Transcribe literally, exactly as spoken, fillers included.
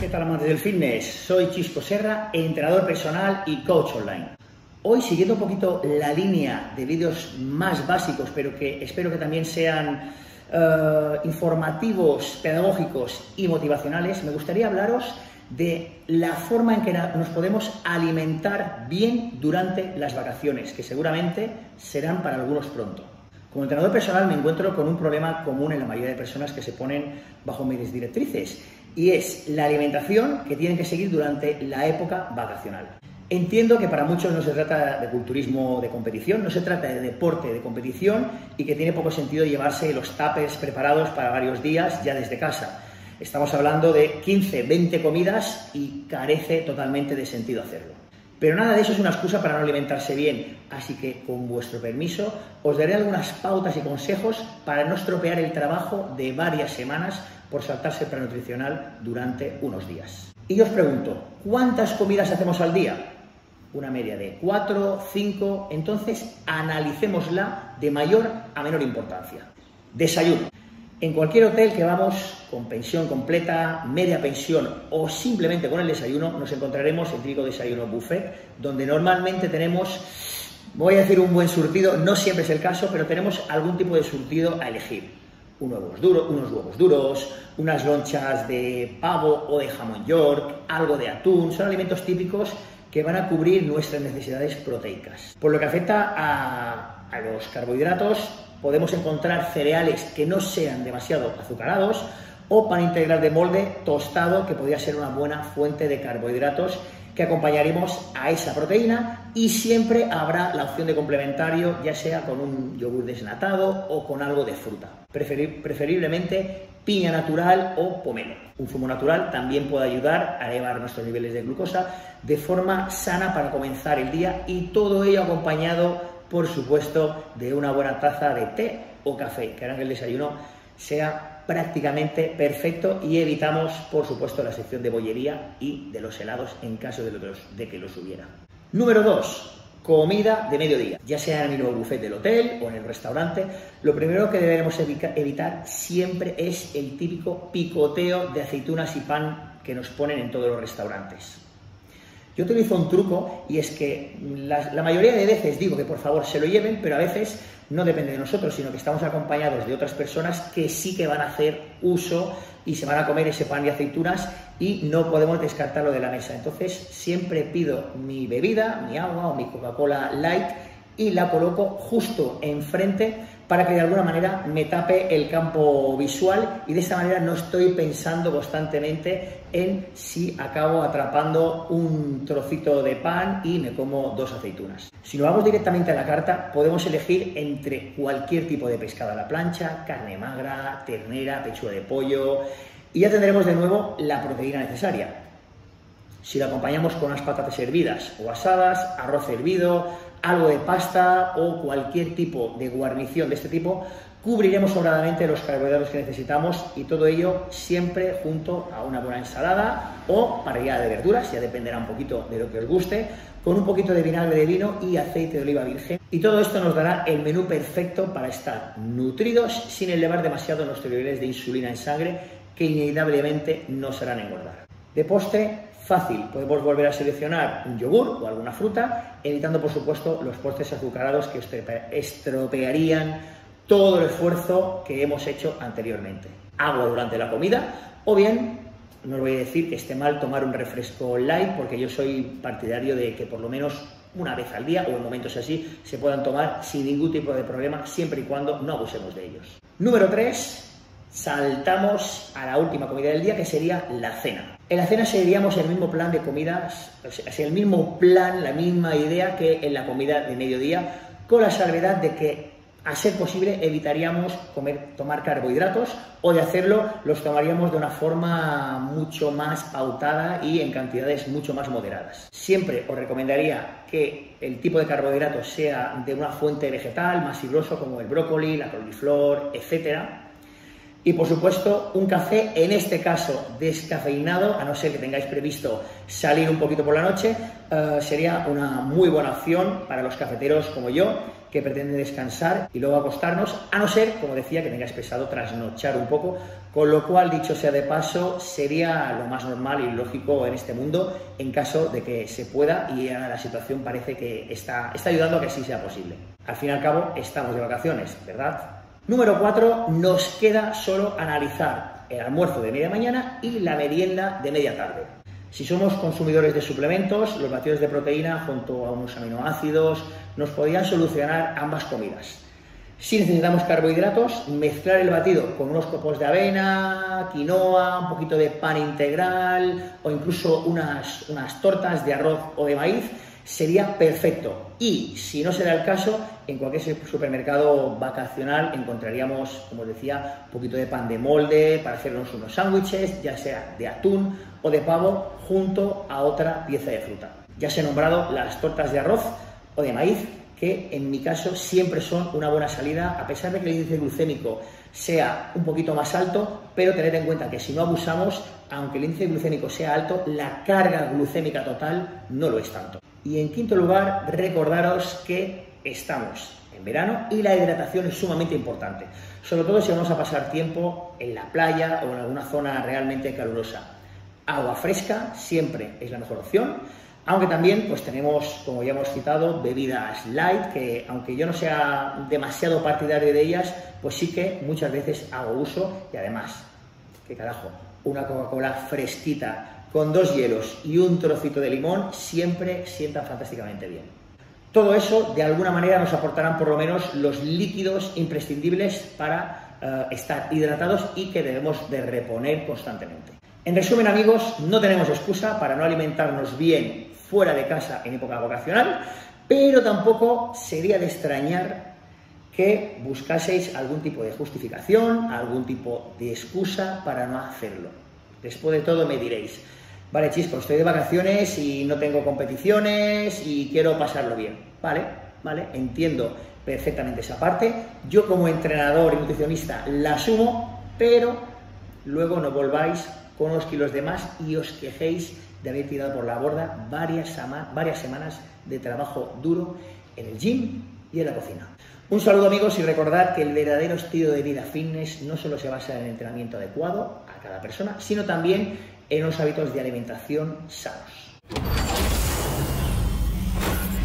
¿Qué tal, amantes del fitness? Soy Chisco Serra, entrenador personal y coach online. Hoy, siguiendo un poquito la línea de vídeos más básicos, pero que espero que también sean uh, informativos, pedagógicos y motivacionales, me gustaría hablaros de la forma en que nos podemos alimentar bien durante las vacaciones, que seguramente serán para algunos pronto. Como entrenador personal me encuentro con un problema común en la mayoría de personas que se ponen bajo mis directrices, y es la alimentación que tienen que seguir durante la época vacacional. Entiendo que para muchos no se trata de culturismo de competición, no se trata de deporte de competición y que tiene poco sentido llevarse los tuppers preparados para varios días ya desde casa. Estamos hablando de quince, veinte comidas y carece totalmente de sentido hacerlo. Pero nada de eso es una excusa para no alimentarse bien, así que con vuestro permiso os daré algunas pautas y consejos para no estropear el trabajo de varias semanas por saltarse el plan nutricional durante unos días. Y yo os pregunto, ¿cuántas comidas hacemos al día? Una media de cuatro, cinco, entonces analicémosla de mayor a menor importancia. Desayuno. En cualquier hotel que vamos con pensión completa, media pensión o simplemente con el desayuno, nos encontraremos el típico desayuno buffet, donde normalmente tenemos, voy a decir un buen surtido, no siempre es el caso, pero tenemos algún tipo de surtido a elegir. Unos huevos duros, unos huevos duros, unas lonchas de pavo o de jamón york, algo de atún, son alimentos típicos que van a cubrir nuestras necesidades proteicas. Por lo que afecta a, a los carbohidratos, podemos encontrar cereales que no sean demasiado azucarados o pan integral de molde tostado, que podría ser una buena fuente de carbohidratos que acompañaremos a esa proteína, y siempre habrá la opción de complementario, ya sea con un yogur desnatado o con algo de fruta, preferiblemente piña natural o pomelo. Un zumo natural también puede ayudar a elevar nuestros niveles de glucosa de forma sana para comenzar el día, y todo ello acompañado, por supuesto, de una buena taza de té o café, que harán que el desayuno sea prácticamente perfecto, y evitamos, por supuesto, la sección de bollería y de los helados en caso de, los, de que los hubiera. Número dos. Comida de mediodía. Ya sea en el mismo buffet del hotel o en el restaurante, lo primero que debemos evitar siempre es el típico picoteo de aceitunas y pan que nos ponen en todos los restaurantes. Yo utilizo un truco, y es que la, la mayoría de veces digo que por favor se lo lleven, pero a veces no depende de nosotros, sino que estamos acompañados de otras personas que sí que van a hacer uso y se van a comer ese pan y aceitunas, y no podemos descartarlo de la mesa. Entonces siempre pido mi bebida, mi agua o mi Coca-Cola Light, y la coloco justo enfrente para que de alguna manera me tape el campo visual, y de esa manera no estoy pensando constantemente en si acabo atrapando un trocito de pan y me como dos aceitunas. Si nos vamos directamente a la carta, podemos elegir entre cualquier tipo de pescado a la plancha, carne magra, ternera, pechuga de pollo, y ya tendremos de nuevo la proteína necesaria. Si lo acompañamos con unas patatas hervidas o asadas, arroz hervido, algo de pasta o cualquier tipo de guarnición de este tipo, cubriremos sobradamente los carbohidratos que necesitamos, y todo ello siempre junto a una buena ensalada o parrillada de verduras, ya dependerá un poquito de lo que os guste, con un poquito de vinagre de vino y aceite de oliva virgen. Y todo esto nos dará el menú perfecto para estar nutridos sin elevar demasiado nuestros niveles de insulina en sangre, que inevitablemente nos harán engordar. De postre, fácil, podemos volver a seleccionar un yogur o alguna fruta, evitando por supuesto los postres azucarados que estropearían todo el esfuerzo que hemos hecho anteriormente. Agua durante la comida, o bien, no os voy a decir que esté mal tomar un refresco light, porque yo soy partidario de que por lo menos una vez al día o en momentos así se puedan tomar sin ningún tipo de problema, siempre y cuando no abusemos de ellos. Número tres. Saltamos a la última comida del día, que sería la cena. En la cena seguiríamos el mismo plan de comidas, o sea, el mismo plan, la misma idea que en la comida de mediodía, con la salvedad de que, a ser posible, evitaríamos comer, tomar carbohidratos, o de hacerlo, los tomaríamos de una forma mucho más pautada y en cantidades mucho más moderadas. Siempre os recomendaría que el tipo de carbohidratos sea de una fuente vegetal más fibroso, como el brócoli, la coliflor, etcétera. Y por supuesto, un café, en este caso descafeinado, a no ser que tengáis previsto salir un poquito por la noche, uh, sería una muy buena opción para los cafeteros como yo, que pretende descansar y luego acostarnos, a no ser, como decía, que tengáis pensado trasnochar un poco, con lo cual, dicho sea de paso, sería lo más normal y lógico en este mundo en caso de que se pueda, y ahora la situación parece que está, está ayudando a que así sea posible. Al fin y al cabo, estamos de vacaciones, ¿verdad? Número cuatro, nos queda solo analizar el almuerzo de media mañana y la merienda de media tarde. Si somos consumidores de suplementos, los batidos de proteína junto a unos aminoácidos nos podrían solucionar ambas comidas. Si necesitamos carbohidratos, mezclar el batido con unos copos de avena, quinoa, un poquito de pan integral o incluso unas, unas tortas de arroz o de maíz sería perfecto. Y si no se da el caso, en cualquier supermercado vacacional encontraríamos, como os decía, un poquito de pan de molde para hacernos unos sándwiches, ya sea de atún o de pavo, junto a otra pieza de fruta. Ya os he nombrado las tortas de arroz o de maíz, que en mi caso siempre son una buena salida, a pesar de que el índice glucémico sea un poquito más alto, pero tened en cuenta que si no abusamos, aunque el índice glucémico sea alto, la carga glucémica total no lo es tanto. Y en quinto lugar, recordaros que estamos en verano y la hidratación es sumamente importante, sobre todo si vamos a pasar tiempo en la playa o en alguna zona realmente calurosa. Agua fresca siempre es la mejor opción, aunque también pues tenemos, como ya hemos citado, bebidas light, que aunque yo no sea demasiado partidario de ellas, pues sí que muchas veces hago uso. Y además, ¿qué carajo? Una Coca-Cola fresquita con dos hielos y un trocito de limón siempre sientan fantásticamente bien. Todo eso, de alguna manera, nos aportarán por lo menos los líquidos imprescindibles para uh, estar hidratados y que debemos de reponer constantemente. En resumen, amigos, no tenemos excusa para no alimentarnos bien fuera de casa en época vacacional, pero tampoco sería de extrañar que buscaseis algún tipo de justificación, algún tipo de excusa para no hacerlo. Después de todo me diréis, vale, Chisco, estoy de vacaciones y no tengo competiciones y quiero pasarlo bien. Vale, vale, entiendo perfectamente esa parte. Yo como entrenador y nutricionista la asumo, pero luego no volváis con unos kilos de más y os quejéis de haber tirado por la borda varias, varias semanas de trabajo duro en el gym y en la cocina. Un saludo, amigos, y recordad que el verdadero estilo de vida fitness no solo se basa en el entrenamiento adecuado a cada persona, sino también en los hábitos de alimentación sanos.